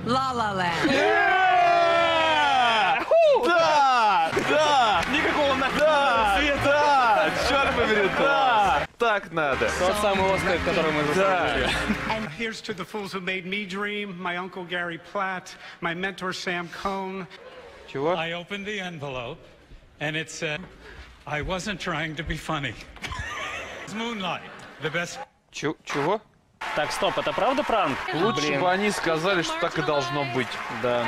La La Land. Да! Да! Никакого света! Да! Черт побери, да! Так надо. Тот самый Оскар, который мы заслужили. Here's to the fools who made me dream, my uncle Gary Platt, my mentor Sam Cohn. Чего? I opened the envelope, and it said, I wasn't trying to be funny. It's Moonlight, the best... Чего? Так, стоп, это правда пранк? Лучше бы они сказали, что так и должно быть. Да.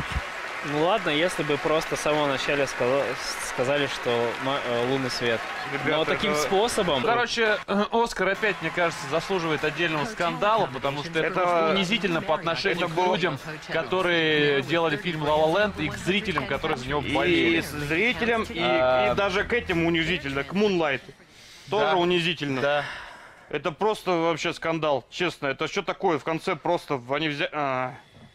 Ну ладно, если бы просто с самого начала сказали, что лунный свет. Ребята, но таким способом... Короче, Оскар опять, мне кажется, заслуживает отдельного скандала, потому что это просто унизительно по отношению к людям, которые делали фильм «Ла Ла Ленд», и к зрителям, которые за него болели. И зрителям, и даже к этим унизительно, к Мунлайту. Тоже унизительно. Да. Это просто вообще скандал, честно. Это что такое? В конце просто они взяли...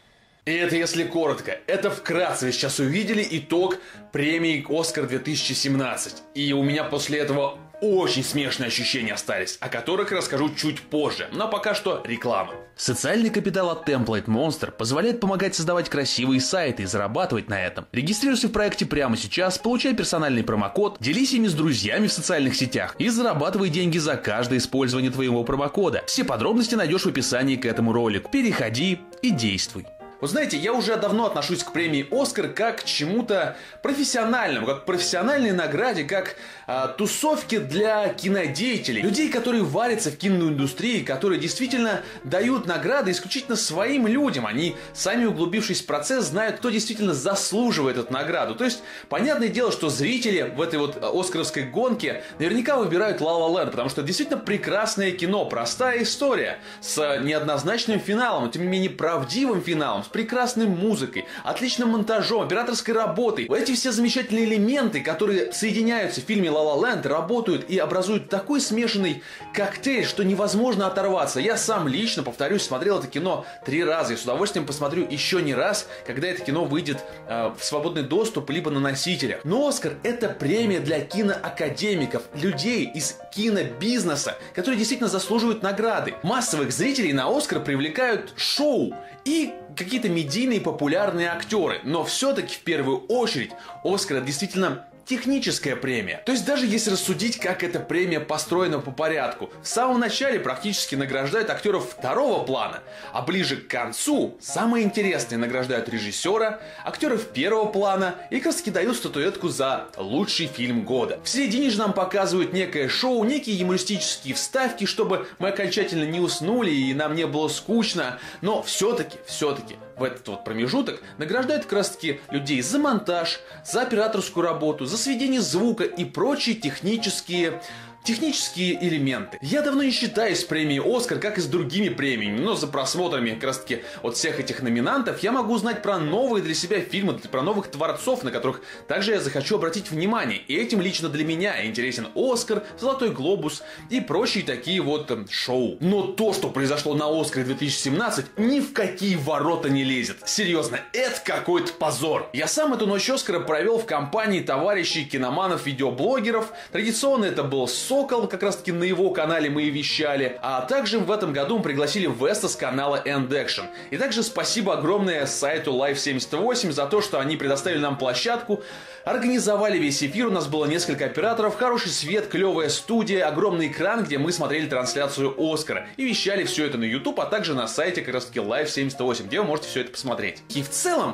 И это если коротко. Это вкратце вы сейчас увидели итог премии «Оскар 2017». И у меня после этого очень смешные ощущения остались, о которых расскажу чуть позже. Но пока что реклама. Социальный капитал от Template Monster позволяет помогать создавать красивые сайты и зарабатывать на этом. Регистрируйся в проекте прямо сейчас, получай персональный промокод, делись ими с друзьями в социальных сетях и зарабатывай деньги за каждое использование твоего промокода. Все подробности найдешь в описании к этому ролику. Переходи и действуй. Вот знаете, я уже давно отношусь к премии «Оскар» как к чему-то профессиональному, как к профессиональной награде, как тусовке для кинодеятелей. Людей, которые варятся в киноиндустрии, которые действительно дают награды исключительно своим людям. Они, сами углубившись в процесс, знают, кто действительно заслуживает эту награду. То есть, понятное дело, что зрители в этой вот оскаровской гонке наверняка выбирают «Ла Ла Ленд», потому что это действительно прекрасное кино, простая история, с неоднозначным финалом, но тем не менее правдивым финалом, с прекрасной музыкой, отличным монтажом, операторской работой. Эти все замечательные элементы, которые соединяются в фильме «Ла Ла Ленд», работают и образуют такой смешанный коктейль, что невозможно оторваться. Я сам лично, повторюсь, смотрел это кино 3 раза и с удовольствием посмотрю еще не раз, когда это кино выйдет в свободный доступ либо на носителях. Но «Оскар» — это премия для киноакадемиков, людей из кинобизнеса, которые действительно заслуживают награды. Массовых зрителей на «Оскар» привлекают шоу и какие-то медийные популярные актеры. Но все-таки в первую очередь «Оскар» действительно техническая премия. То есть даже если рассудить, как эта премия построена по порядку, в самом начале практически награждают актеров второго плана, а ближе к концу самые интересные награждают режиссера, актеров первого плана и как раз дают статуэтку за лучший фильм года. В середине же нам показывают некое шоу, некие юмористические вставки, чтобы мы окончательно не уснули и нам не было скучно, но все-таки в этот вот промежуток награждают как раз таки людей за монтаж, за операторскую работу, за сведение звука и прочие технические элементы. Я давно не считаюсь с премией «Оскар», как и с другими премиями, но за просмотрами как раз таки от всех этих номинантов я могу узнать про новые для себя фильмы, про новых творцов, на которых также я захочу обратить внимание. И этим лично для меня интересен «Оскар», «Золотой глобус» и прочие такие вот шоу. Но то, что произошло на «Оскаре 2017», ни в какие ворота не лезет. Серьезно, это какой-то позор. Я сам эту ночь «Оскара» провел в компании товарищей киноманов-видеоблогеров. Традиционно это был Сокол, как раз таки на его канале мы и вещали, а также в этом году мы пригласили Веста с канала End Action. И также спасибо огромное сайту Live78 за то, что они предоставили нам площадку, организовали весь эфир, у нас было несколько операторов, хороший свет, клевая студия, огромный экран, где мы смотрели трансляцию «Оскара» и вещали все это на YouTube, а также на сайте как раз таки Live78, где вы можете все это посмотреть. И в целом,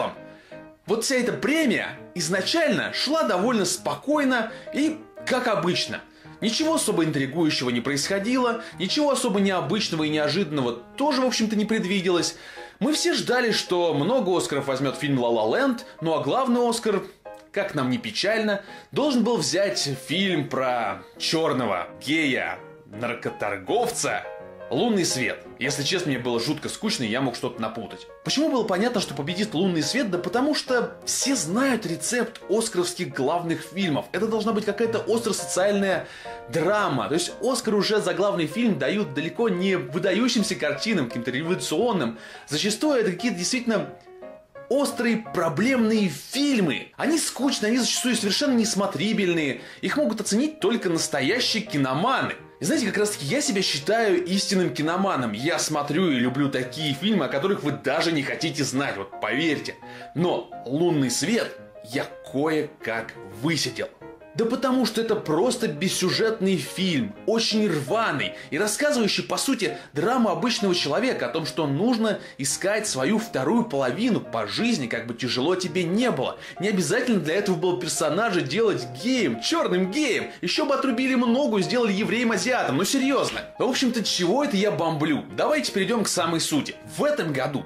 вот вся эта премия изначально шла довольно спокойно и как обычно. Ничего особо интригующего не происходило, ничего особо необычного и неожиданного тоже, в общем-то, не предвиделось. Мы все ждали, что много Оскаров возьмет фильм «Ла Ла Ленд», ну а главный Оскар, как нам не печально, должен был взять фильм про черного гея, наркоторговца «Лунный свет». Если честно, мне было жутко скучно, и я мог что-то напутать. Почему было понятно, что победит «Лунный свет»? Да потому что все знают рецепт оскаровских главных фильмов. Это должна быть какая-то остро-социальная драма. То есть Оскар уже за главный фильм дают далеко не выдающимся картинам, каким-то революционным. Зачастую это какие-то действительно острые проблемные фильмы. Они скучные, они зачастую совершенно несмотрибельные. Их могут оценить только настоящие киноманы. И знаете, как раз таки я себя считаю истинным киноманом. Я смотрю и люблю такие фильмы, о которых вы даже не хотите знать, вот поверьте. Но «Лунный свет» я кое-как высидел. Да потому что это просто бессюжетный фильм, очень рваный и рассказывающий, по сути, драму обычного человека о том, что нужно искать свою вторую половину по жизни, как бы тяжело тебе не было. Не обязательно для этого было персонажа делать геем, черным геем. Еще бы отрубили ему ногу и сделали евреем-азиатом, ну серьезно. В общем-то, чего это я бомблю? Давайте перейдем к самой сути. В этом году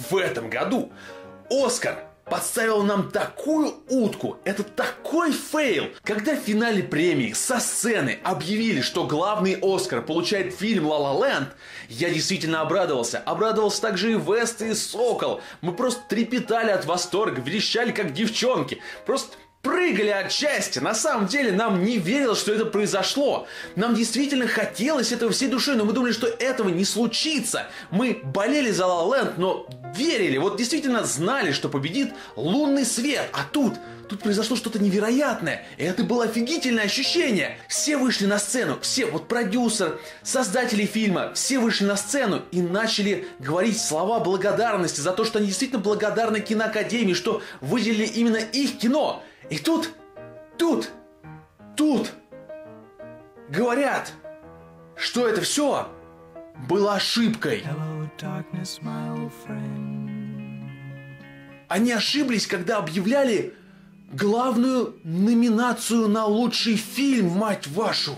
Оскар подставил нам такую утку, это такой фейл. Когда в финале премии со сцены объявили, что главный Оскар получает фильм «Ла Ла Ленд», я действительно обрадовался. Обрадовался также и Вест, и Сокол. Мы просто трепетали от восторга, верещали как девчонки. Просто прыгали от счастья. На самом деле нам не верилось, что это произошло. Нам действительно хотелось этого всей душой, но мы думали, что этого не случится. Мы болели за Ла Ла Ленд, но верили, вот действительно знали, что победит «Лунный свет». А тут произошло что-то невероятное. И это было офигительное ощущение. Все вышли на сцену, все, вот продюсер, создатели фильма, все вышли на сцену и начали говорить слова благодарности за то, что они действительно благодарны киноакадемии, что выделили именно их кино. И тут говорят, что это все было ошибкой. Они ошиблись, когда объявляли главную номинацию на лучший фильм, мать вашу.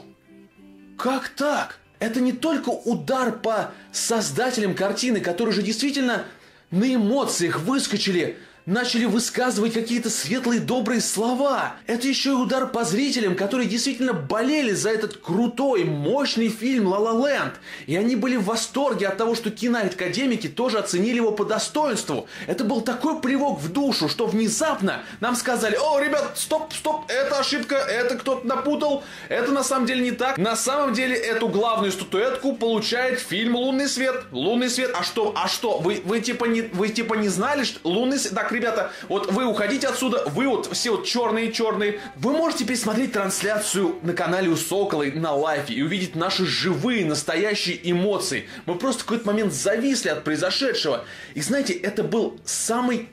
Как так? Это не только удар по создателям картины, которые же действительно на эмоциях выскочили, начали высказывать какие-то светлые, добрые слова. Это еще и удар по зрителям, которые действительно болели за этот крутой, мощный фильм «Ла Ла Ленд». И они были в восторге от того, что киноакадемики тоже оценили его по достоинству. Это был такой плевок в душу, что внезапно нам сказали: «О, ребят, стоп, это ошибка, это кто-то напутал, это на самом деле не так. На самом деле эту главную статуэтку получает фильм «Лунный свет». «Лунный свет». А что? Вы типа не знали, что «Лунный свет»? Так, ребята, вот вы уходите отсюда, вы вот все вот черные. Вы можете пересмотреть трансляцию на канале у Сокола на лайфе и увидеть наши живые, настоящие эмоции. Мы просто в какой-то момент зависли от произошедшего. И знаете, это был самый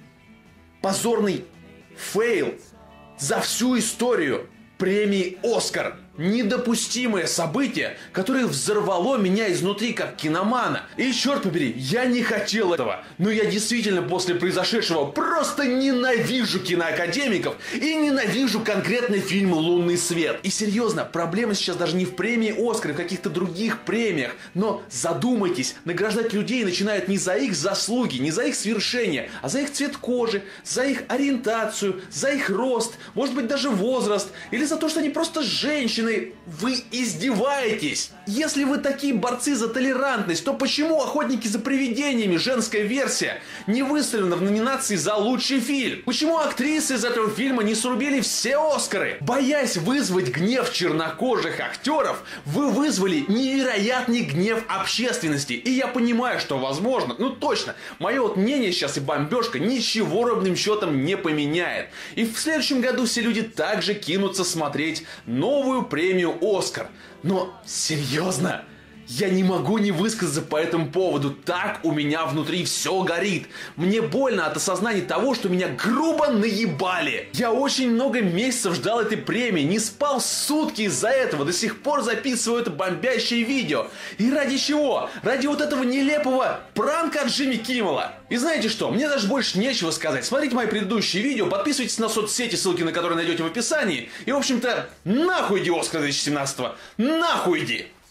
позорный фейл за всю историю премии «Оскар». Недопустимое событие, которое взорвало меня изнутри как киномана. И черт побери, я не хотел этого. Но я действительно после произошедшего просто ненавижу киноакадемиков и ненавижу конкретный фильм «Лунный свет». И серьезно, проблема сейчас даже не в премии «Оскар», а в каких-то других премиях. Но задумайтесь, награждать людей начинают не за их заслуги, не за их свершения, а за их цвет кожи, за их ориентацию, за их рост, может быть даже возраст, или за то, что они просто женщины. Вы издеваетесь! Если вы такие борцы за толерантность, то почему «Охотники за привидениями» женская версия не выставлена в номинации за лучший фильм? Почему актрисы из этого фильма не срубили все Оскары? Боясь вызвать гнев чернокожих актеров, вы вызвали невероятный гнев общественности. И я понимаю, что возможно, точно, мое вот мнение сейчас и бомбежка ничего ровным счетом не поменяет. И в следующем году все люди также кинутся смотреть новую премию «Оскар». Но серьезно, я не могу не высказаться по этому поводу. Так у меня внутри все горит. Мне больно от осознания того, что меня грубо наебали. Я очень много месяцев ждал этой премии, не спал сутки из-за этого, до сих пор записываю это бомбящее видео. И ради чего? Ради вот этого нелепого пранка от Джимми Киммела. И знаете что? Мне даже больше нечего сказать. Смотрите мои предыдущие видео, подписывайтесь на соцсети, ссылки на которые найдете в описании. И в общем-то, нахуй иди Оскар 2017-го. Нахуй иди!